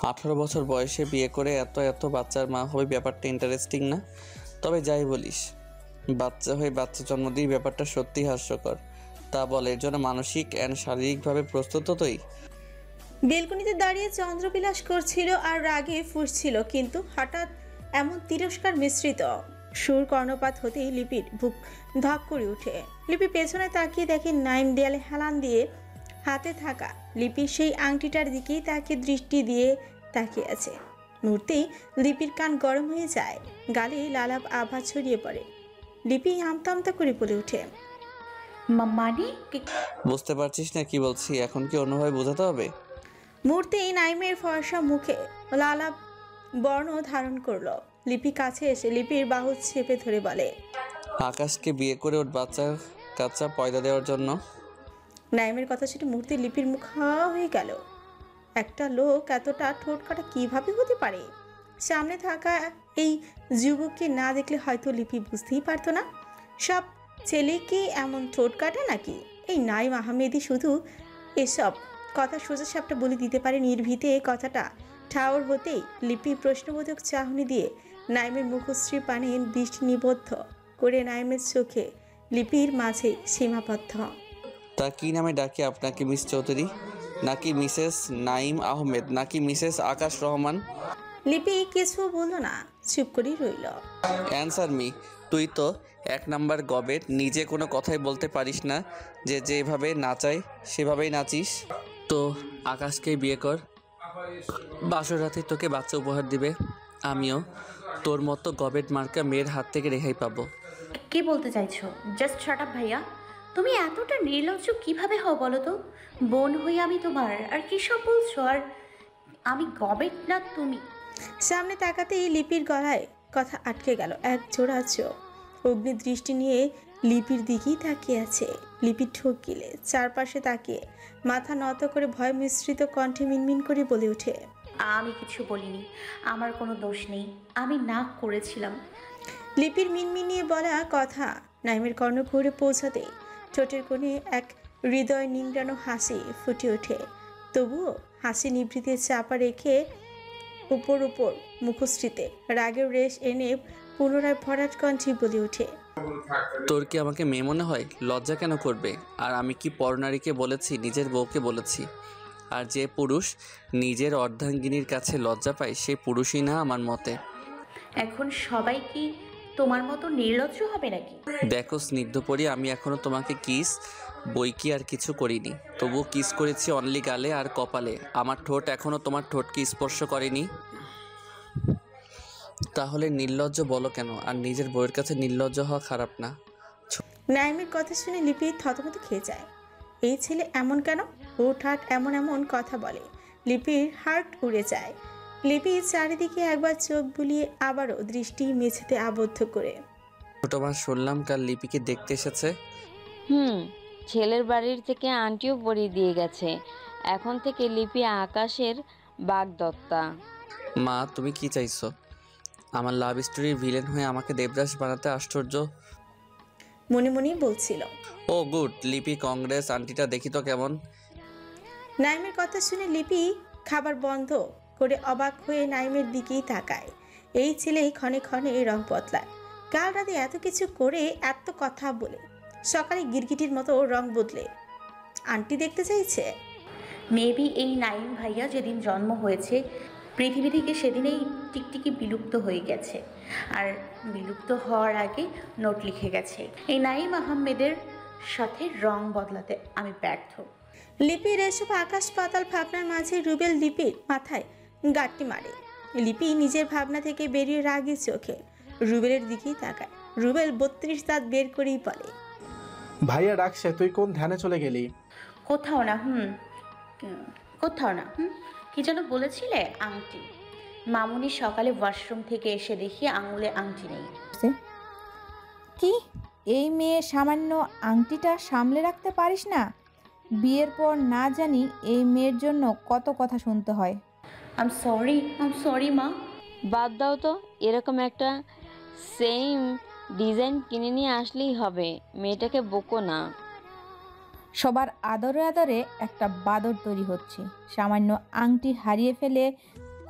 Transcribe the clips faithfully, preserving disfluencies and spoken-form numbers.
আঠারো বছর বয়সে বিয়ে করে এত এত বাচ্চার মা হবে, ব্যাপারটা ইন্টারেস্টিং না? তবে যাই বলিস, বাচ্চা হয়ে বাচ্চা জন্ম দিয়ে ব্যাপারটা সত্যিই হাস্যকর। তা বল, এর জন্য মানসিক অ্যান্ড শারীরিকভাবে প্রস্তুত তো তুই? বেলকনিতে দাঁড়িয়ে চন্দ্রবিলাস করছিল আর রাগে ফুঁসছিল, কিন্তু হঠাৎ এমন তিরস্কার মিশ্রিত সুর কর্ণপাত হতেই লিপির বুক ধক করে উঠে। লিপি পেছনে তাকিয়ে দেখে নাইম দেয়ালে হেলান দিয়ে হাতে থাকা লিপির সেই আংটিটার দিকেই তাকে দৃষ্টি দিয়ে তাকিয়ে আছে। মুহূর্তেই লিপির কান গরম হয়ে যায়, গালে লালাপ আভা ছড়িয়ে পড়ে। লিপি আমতা আমতা করে বলে ওঠে, মানে বুঝতে পারছিস না কি বলছি? এখন কি অন্যভাবে বোঝাতে হবে? মুহূর্তেই নাইমের ফর্সা মুখে লালাপ বর্ণ ধারণ করলো। লিপি কাছে এসে লিপির বাহু চেপে ধরে বলে, আকাশকে বিয়ে করে ওর বাচ্চা কাচ্চা পয়দা দেওয়ার জন্য। নাইমের কথা শুনে মুহূর্তে লিপির মুখ হাওয়া হয়ে গেল। একটা লোক এতটা ঠোঁট কাটা কিভাবে হতে পারে? সামনে থাকা এই যুবককে না দেখলে হয়তো লিপি বুঝতেই পারতো না। সব ছেলে কি এমন ঠোঁট কাটা নাকি? এই নাইম আহমেদি শুধু এসব কথা সোজা সাপটা বলে দিতে পারে নির্ভীতে। কথাটা ঠাওর হতেই লিপি প্রশ্নবোধক চাহনি দিয়ে নাইমের মুখশ্রী পানে দৃষ্টি নিবদ্ধ করে নাইমের চোখে লিপির মাঝে সীমাবদ্ধ। তা কি নামে ডাকি আপনাকে, মিস চৌধুরী নাকি মিসেস নাইম আহমেদ নাকি মিসেস আকাশ রহমান? লিপি কিছু বলল না, চুপ করেই রইল। Answer me. তুই তো এক নাম্বার গবেট, নিজে কোনো কথাই বলতে পারিস না, যে যেভাবে নাচাই সেভাবেই নাচিস। তো আকাশকেই বিয়ে কর, বাসর রাতে তোকে বাচ্চা উপহার দিবে। আমিও তোর মতো গবেট মার্কা মেয়ের হাত থেকে রেহাই পাবো। কি বলতে চাইছো? জাস্ট শাট আপ ভাইয়া। তুমি এতটা নির্লজ্জ কিভাবে হও বলো তো? বোন হই আমি তোমার, আর কি সব বলছো? আর আমি গবেট না তুমি? সামনে তাকাতেই লিপির গলায় কথা আটকে গেল। এক জোড়া চোখ অগ্নি দৃষ্টি নিয়ে লিপির দিকেই তাকিয়ে আছে। লিপি ঠোক গিলে চারপাশে তাকিয়ে মাথা নত করে ভয় মিশ্রিত কণ্ঠে মিনমিন করে বলে ওঠে, আমি কিছু বলিনি, আমার কোনো দোষ নেই, আমি না করেছিলাম। লিপির মিনমিনিয়ে বলা কথা নাইমের কর্ণকুহরে পৌঁছাতেই ঠোঁটের কোণে এক হৃদয় নিংড়ানো হাসি ফুটে ওঠে। তবুও হাসি নিভৃতে চাপা রেখে উপর উপর মুখশ্রীতে রাগের রেশ এনে পুনরায় ভরাট কণ্ঠে বলে ওঠে, তোর কি আমাকে মেয়ে মনে হয়? লজ্জা কেন করবে? আর আমি কি পরনারীকে বলেছি? নিজের বউকে বলেছি। আর যে পুরুষ নিজের অর্ধাঙ্গিনীর কাছে লজ্জা পায়, সে পুরুষই না আমার মতে। এখন সবাই কি তোমার মতো নির্লজ্জ হবে নাকি? দেখো স্নিগ্ধ পরি, আমি এখনো তোমাকে কিস বই কি আর কিছু করিনি, তবুও কিস করেছি অনলি গালে আর কপালে। আমার ঠোঁট এখনো তোমার ঠোঁটকে স্পর্শ করেনি। তাহলে নির্লজ্জ বলো কেন? আর নিজের বউয়ের কাছে নির্লজ্জ হওয়া খারাপ না। নাইমের কথা শুনে লিপি থতমত খেয়ে যায়। এই ছেলে এমন কেন? হুটহাট এমন এমন কথা বলে। লিপির হার্ট উড়ে যায়। লিপি চারিদিকে একবার চোখ বুলিয়ে আবারও দৃষ্টি মেঝেতে আবদ্ধ করে। ছোট মা, শুনলাম কাল লিপিকে দেখতে এসেছে। হুম, ছেলের বাড়ির থেকে আন্টিও পরিয়ে দিয়ে গেছে। এখন থেকে লিপি আকাশের বাগদত্তা। মা, তুমি কি চাইছো? আমার লাভ স্টোরির ভিলেন হয়ে আমাকে দেবদাস বানাতে? আশ্চর্য। মনে মনেই বলছিল। ও গুড, লিপি কংগ্রেস। আন্টিটা দেখি তো কেমন। নাইমের কথা শুনে লিপি খাবার বন্ধ করে অবাক হয়ে নাইমের দিকেই তাকায়। এই ছেলেই ক্ষণে ক্ষণে রং বদলায়। কাল রাতে এত কিছু করে, এত কথা বলে, সকালে গিরগিটির মতো রং বদলে আন্টি দেখতে চাইছে। মেবি এই নাইম ভাইয়া যেদিন জন্ম হয়েছে পৃথিবী থেকে সেদিনেই টিকটিকি বিলুপ্ত হয়ে গেছে, আর বিলুপ্ত হওয়ার আগে নোট লিখে গেছে এই নাইম আহমেদের সাথে রং বদলাতে আমি ব্যর্থ। লিপির এসব আকাশ পাতাল ভাবনার মাঝে রুবেল লিপির মাথায় গাঁটটি মারে। লিপি নিজের ভাবনা থেকে বেরিয়ে রাগের চোখে রুবেলের দিকেই তাকায়। রুবেল বত্রিশ দাঁত বের করেই বলে, ভাইয়া ডাকছে, তুই কোন ধ্যানে চলে গেলি? কোথাও না। হুম কোথাও না হুম কি যেন বলেছিলে? আংটি। মামুনি সকালে ওয়াশরুম থেকে এসে দেখি আঙুলে আংটি নেই। কি, এই মেয়ে সামান্য আংটিটা সামলে রাখতে পারিস না? বিয়ের পর না জানি এই মেয়ের জন্য কত কথা শুনতে হয়। আম সরি আম সরি মা। বাদ দাও তো, এরকম একটা সেম ডিজাইন কিনে নিয়ে আসলেই হবে। মেয়েটাকে বকো না। সবার আদরে আদরে একটা বাদর তৈরি হচ্ছে। সামান্য আংটি হারিয়ে ফেলে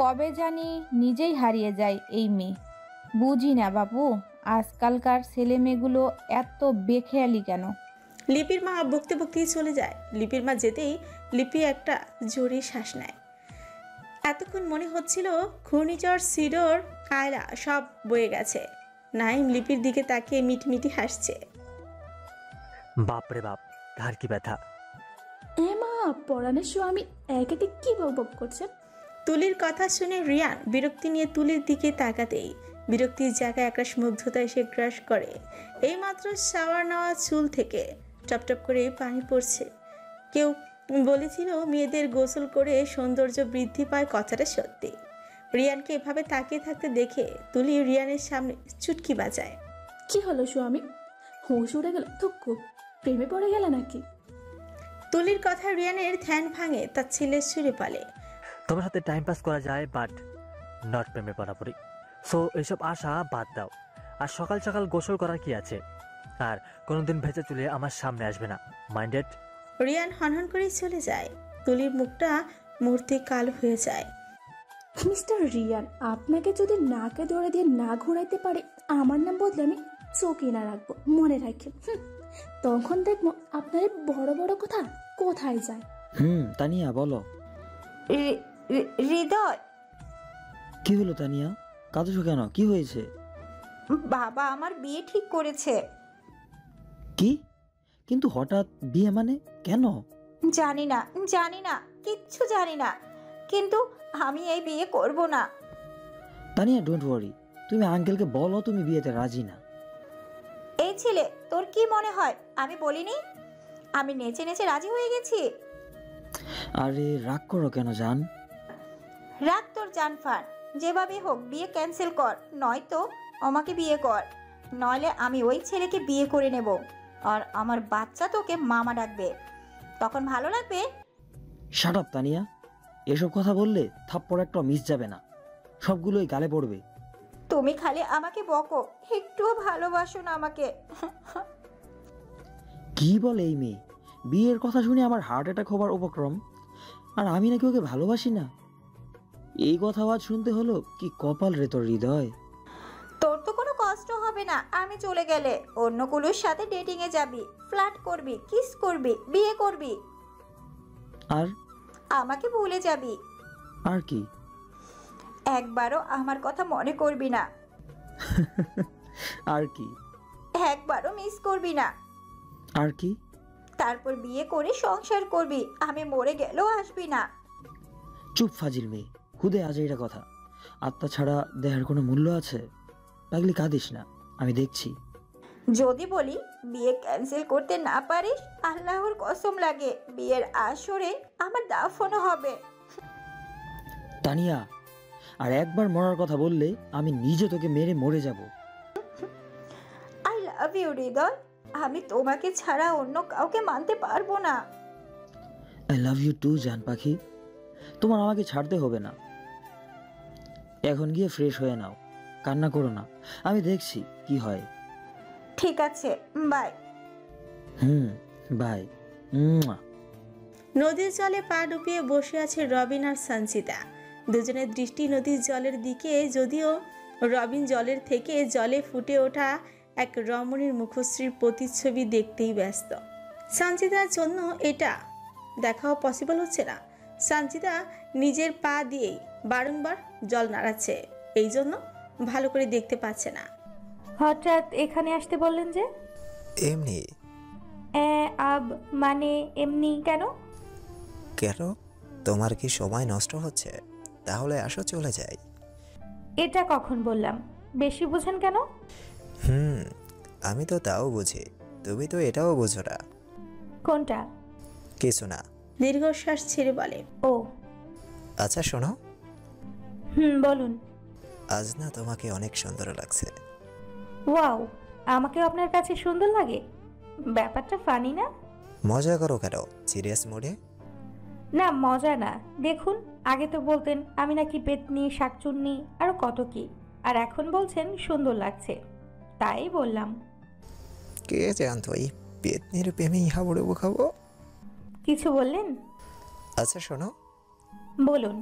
কবে জানি নিজেই হারিয়ে যায় এই মেয়ে। বুঝি না বাবু, আজকালকার ছেলে মেয়েগুলো এত বেখেয়ালি কেন? লিপির মা বকতে বকতেই চলে যায়। লিপির মা যেতেই লিপি একটা জোরে শ্বাস নেয়। এতক্ষণ মনে হচ্ছিল ঘূর্ণিঝড় সিডর আয়লা সব বয়ে গেছে। নাইম লিপির দিকে তাকিয়ে মিটমিটি হাসছে। বাপরে বাপ, ঘাড় কি ব্যথা! এ মা, পড়ানোর স্বামী একাতে কি বকবক করছেন? তুলির কথা শুনে রিয়ান বিরক্তি নিয়ে তুলির দিকে তাকাতেই বিরক্তির জায়গায় একরাশ মুগ্ধতা এসে গ্রাস করে। এইমাত্র শাওয়ার নেওয়া চুল থেকে টপটপ করে পানি পড়ছে। কেউ বলেছিল মেয়েদের গোসল করে সৌন্দর্য বৃদ্ধি পায়, কথাটা সত্যি। রিয়ানকে এভাবে তাকিয়ে থাকতে দেখে তুলি রিয়ানের সামনে চুটকি বাজায়। কি হলো স্বামী, হুঁশ উড়ে গেল তো? খুব প্রেমে পড়ে গেল নাকি? তুলির কথা রিয়ানের ধ্যান ভাঙে, তার ছেলের সুরে পালে। তোমার সাথে টাইম পাস করা যায়, বাট নট প্রেমে পড়াপড়ি। সো এইসব আশা বাদ দাও। আর সকাল সকাল গোসল করার কি আছে? আর কোনোদিন ভেজা চুলে আমার সামনে আসবে না, মাইন্ডেড? রিয়ান হনহন করে চলে যায়। তুলির মুখটা মুহূর্তে কালো হয়ে যায়। মিস্টার রিয়ান, আপনাকে যদি নাকে ধরে দিয়ে না ঘোরাইতে পারে, আমার নাম বদলে আমি চোখে না রাখবো, মনে রাখেন। হুম, তখন দেখবো আপনার বড় বড় কথা কোথায় যায়। হুম তানিয়া বলো। হৃদয়, কি হলো তানিয়া, কাঁদছো কেন? কি হয়েছে? বাবা আমার বিয়ে ঠিক করেছে। কি? কিন্তু হঠাৎ বিয়ে মানে? কেন? জানি না জানি না কিচ্ছু জানি না, কিন্তু আমি এই বিয়ে করব না। তানিয়া ডোন্ট ওয়ারি, তুমি আঙ্কেলকে বলো তুমি বিয়েতে রাজি না। এই ছেলে, তোর কি মনে হয় আমি বলিনি? আমি নেচে নেচে রাজি হয়ে গেছি। আরে রাগ করো কেন জান? রাগ তোর জানফান, যেভাবে হোক বিয়ে ক্যান্সেল কর, নয়তো আমাকে বিয়ে কর, নইলে আমি ওই ছেলেকে বিয়ে করে নেব। আর আমার বাচ্চা তোকে মামা ডাকবে, তখন ভালো লাগবে। শাট আপ তানিয়া, এসব কথা বললে থাপ্পড় একটা মিস যাবে না, সবগুলোই গালে পড়বে। তুমি খালি আমাকে বকো, একটুও ভালোবাসো না আমাকে। কি বলে এই মেয়ে? বিয়ের কথা শুনে আমার হার্ট অ্যাটাক হবার উপক্রম, আর আমি নাকি ওকে ভালোবাসি না? এই কথা আজ শুনতে হলো, কি কপাল রে তোর হৃদয়। তোর তো কোনো কষ্ট হবে না আমি চলে গেলে। অন্য কুলুর সাথে ডেটিং এ যাবি, ফ্লার্ট করবি, কিস করবি, বিয়ে করবি, আর আমাকে ভুলে যাবি। আর কি? একবারও আমার কথা মনে করবি না। আর কি? একবারও মিস করবি না। আর কি? তারপর বিয়ে করে সংসার করবি, আমি মরে গেলেও আসবি না। চুপ ফাজিল মেয়ে, হুদে আজ এটা কথা। আত্মা ছাড়া দেহের কোনো মূল্য আছে? পাগলি কাঁদিস না, আমি দেখছি। যদি বলি বিয়ে ক্যান্সেল করতে না পারিস, আল্লাহর কসম লাগে বিয়ের আসরে আমার দাফনও হবে। তানিয়া, আর একবার মরার কথা বললে আমি নিজে তোকে মেরে মরে যাব। আই লাভ ইউ হৃদয়, আমি তোমাকে ছাড়া অন্য কাউকে মানতে পারবো না। আই লাভ ইউ টু জান পাখি, তোমার আমাকে ছাড়তে হবে না। এখন গিয়ে ফ্রেশ হয়ে নাও, কান্না করো না, আমি দেখছি কি হয়। ঠিক আছে, বাই। Hmm by. নদীর জলে পা ডুবিয়ে বসে আছে রবিন আর সঞ্চিতা। দুজনের দৃষ্টি নদীর জলের দিকে, যদিও রবিন জলের থেকে জলে ফুটে ওঠা এক রমণীর মুখশ্রীর প্রতিচ্ছবি দেখতেই ব্যস্ত। সঞ্চিতার জন্য এটা দেখাও পসিবল হচ্ছে না। সঞ্চিতা নিজের পা দিয়েই বারংবার জল নাড়াচ্ছে, এই জন্য ভালো করে দেখতে পাচ্ছে না। হঠাৎ এখানে আসতে বললেন যে? এমনি। আব মানে এমনি কেন? কেন, তোমার কি সময় নষ্ট হচ্ছে? তাহলে আসো চলে যাই। এটা কখন বললাম? বেশি বুঝেন কেন? হুম আমি তো তাও বুঝি, তুমি তো এটাও বুঝো না। কোনটা? কিছু না। দীর্ঘশ্বাস ছেড়ে বলে, ও আচ্ছা শোনো। হুম বলুন। আজ না তোমাকে অনেক সুন্দর লাগছে। ওয়াও, আমাকেও আপনার কাছে সুন্দর লাগে? ব্যাপারটা ফানি না? মজা করো কেন সিরিয়াস মোডে? না মজা না, দেখুন আগে তো বলতেন আমি নাকি পেতনি, শাকচুন্নি আরো কত কি, আর এখন বলছেন সুন্দর লাগছে, তাই বললাম। কে জানতো এই পেতনির প্রেমেই হাবুডুবু খাবো। কিছু বললেন? আচ্ছা শোনো। বলুন।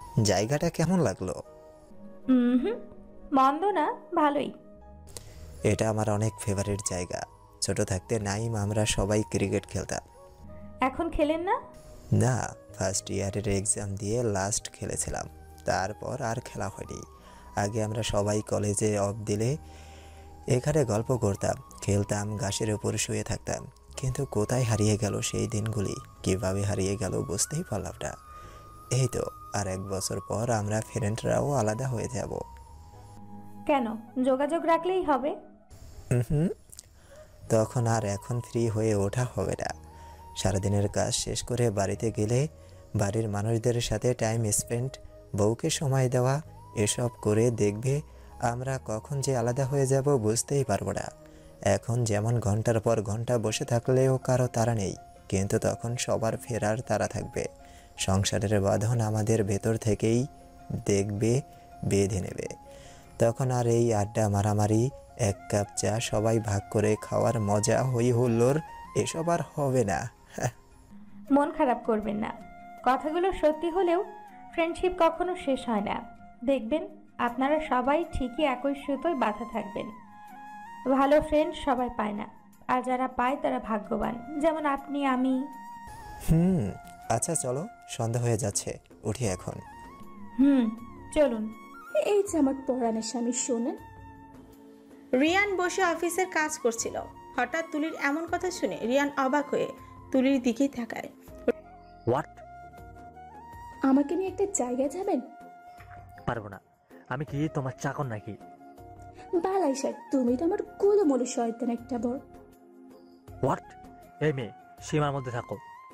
জায়গাটা কেমন লাগলো? হুম হুম মন্দ না, ভালোই। এটা আমার অনেক ফেভারিট জায়গা। ছোট থাকতে নাইম আমরা সবাই ক্রিকেট খেলতাম। এখন খেলেন না? না, ফার্স্ট ইয়ারের এক্সাম দিয়ে লাস্ট খেলেছিলাম, তারপর আর খেলা হয়নি। আগে আমরা সবাই কলেজে অফ দিলে এখানে গল্প করতাম, খেলতাম, ঘাসের উপর শুয়ে থাকতাম। কিন্তু কোথায় হারিয়ে গেল সেই দিনগুলি, কিভাবে হারিয়ে গেল বুঝতেই পারলাম না। এই তো আর এক বছর পর আমরা ফ্রেন্ডরাও আলাদা হয়ে যাব। কেন, যোগাযোগ রাখলেই হবে। হুম, তখন আর এখন ফ্রি হয়ে ওঠা হবে না। সারাদিনের কাজ শেষ করে বাড়িতে গেলে বাড়ির মানুষদের সাথে টাইম স্পেন্ড, বউকে সময় দেওয়া, এসব করে দেখবে আমরা কখন যে আলাদা হয়ে যাব বুঝতেই পারবো না। এখন যেমন ঘন্টার পর ঘন্টা বসে থাকলেও কারো তাড়া নেই, কিন্তু তখন সবার ফেরার তাড়া থাকবে। সংসারের বাঁধন আমাদের ভেতর থেকেই দেখবে বেঁধে নেবে। তখন আর এই আড্ডা, মারামারি, এক কাপ চা সবাই ভাগ করে খাওয়ার মজা, হই হুল্লোড় এসব আর হবে না। মন খারাপ করবেন না, কথাগুলো সত্যি হলেও ফ্রেন্ডশিপ কখনো শেষ হয় না। দেখবেন আপনারা সবাই ঠিকই একই সুতোয় বাঁধা থাকবেন। ভালো ফ্রেন্ড সবাই পায় না, আর যারা পায় তারা ভাগ্যবান, যেমন আপনি, আমি। হুম, আচ্ছা চলো, সন্ধ্যা হয়ে যাচ্ছে, উঠি এখন। হুম চলুন। এই যে আমার পরাণের স্বামী, শোনেন। রিয়ান বসে অফিসের কাজ করছিল। হঠাৎ তুলির এমন কথা শুনে রিয়ান অবাক হয়ে তুলির দিকেই তাকায়। হোয়াট? আমাকে নিয়ে একটা জায়গায় যাবেন? পারবো না। আমি কি তোমার চাকর নাকি? বালাই স্যার, তুমি তো আমার গোলমলো শয়তান একটা বর। হোয়াট? এই মেয়ে, সীমার মধ্যে থাকো।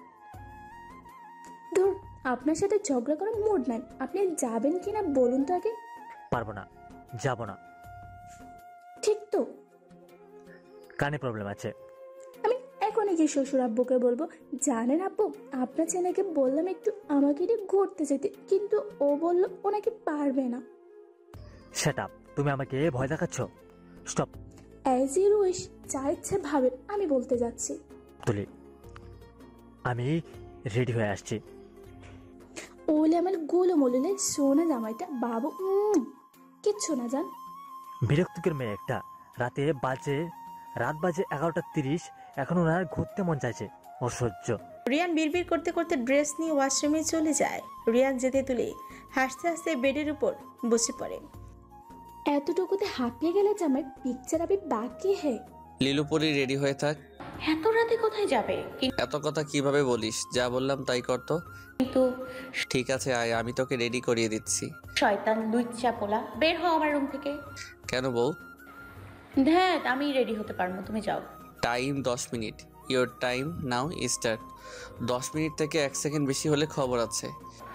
ধুর, আপনার সাথে ঝগড়া করার মুড নাই। আপনি যাবেন কিনা বলুন তো আগে। পারবো না, যাবো না। ঠিক তো? কানে প্রবলেম আছে। আমি এখনই গিয়ে শ্বশুর আব্বুকে বলবো। জানেন আব্বু, আপনার ছেলেকে বললাম একটু আমাকে নিয়ে ঘুরতে যেতে, কিন্তু ও বলল ও নাকি পারবে না। সেট আপ, তুমি আমাকে ভয় দেখাচ্ছ। স্টপ। অ্যাজ ইউ উইশ, যা ইচ্ছে ভাবেন, আমি বলতে যাচ্ছি। তুলি, আমি রেডি হয়ে আসছি। ওলে আমার গোলো মললে সোনা জামাইটা বাবু, উম, কিচ্ছু না জান। বিরক্তিকর মেয়ে একটা। রাতে বাজে রাত বাজে এগারোটা তিরিশ, এখন ওনার ঘুরতে মন চাইছে। অসহ্য। রিয়ান বিড়বিড় করতে করতে ড্রেস নিয়ে ওয়াশরুমে চলে যায়। রিয়ান যেতে তুলে হাসতে হাসতে বেডের উপর বসে পড়ে। এতটুকুতে হাঁপিয়ে গেলে জামাই, পিকচার আবি বাকি হে। লিলুপুরি রেডি হয়ে থাক। এত রাতে কোথায় যাবে? এত কথা কিভাবে বলিস? যা বললাম তাই কর তো। কিন্তু ঠিক আছে আয়, আমি তোকে রেডি করিয়ে দিচ্ছি। শয়তান লুচ্চা পোলা, বের হও আমার রুম থেকে। কেন বউ? ধ্যাত, আমি রেডি হতে পারবো, তুমি যাও। টাইম দশ মিনিট। Your time now start. দশ মিনিট থেকে এক সেকেন্ড বেশি হলে খবর আছে।